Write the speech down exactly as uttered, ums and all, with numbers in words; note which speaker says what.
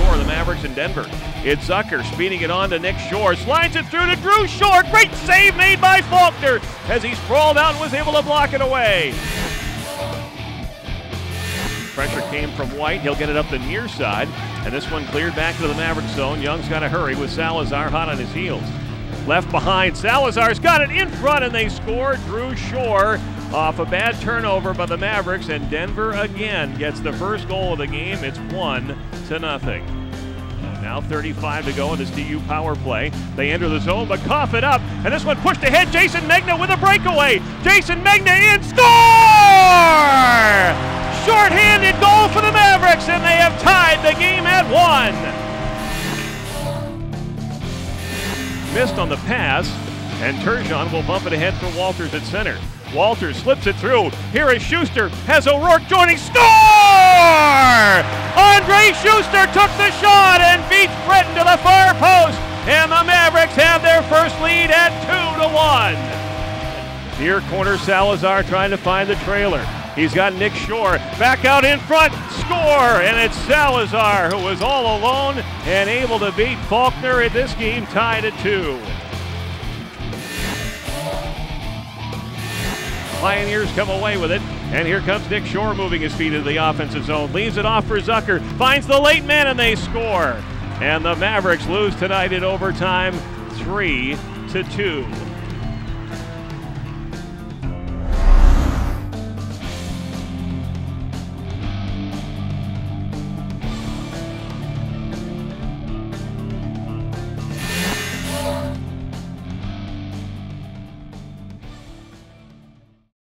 Speaker 1: score, the Mavericks in Denver. It's Zucker speeding it on to Nick Shore, slides it through to Drew Shore. Great save made by Faulkner as he sprawled out and was able to block it away. Pressure came from White. He'll get it up the near side, and this one cleared back to the Mavericks zone. Young's got to hurry with Salazar hot on his heels. Left behind, Salazar's got it in front, and they score. Drew Shore off a bad turnover by the Mavericks, and Denver again gets the first goal of the game. It's one to nothing. Now thirty-five to go in this D U power play. They enter the zone, but cough it up, and this one pushed ahead. Jason Megna with a breakaway. Jason Megna in, score! Short-handed goal for the Mavericks, and they have tied the game at one. Missed on the pass, and Turgeon will bump it ahead for Walters at center. Walters slips it through. Here is Schuster, has O'Rourke joining, score! Andre Schuster took the shot and beats Breton to the far post, and the Mavericks have their first lead at two to one. Near corner, Salazar trying to find the trailer. He's got Nick Shore back out in front, score! And it's Salazar who was all alone and able to beat Faulkner at this game, tied at two. Pioneers come away with it, and here comes Nick Shore moving his feet into the offensive zone, leaves it off for Zucker, finds the late man, and they score. And the Mavericks lose tonight in overtime, three to two.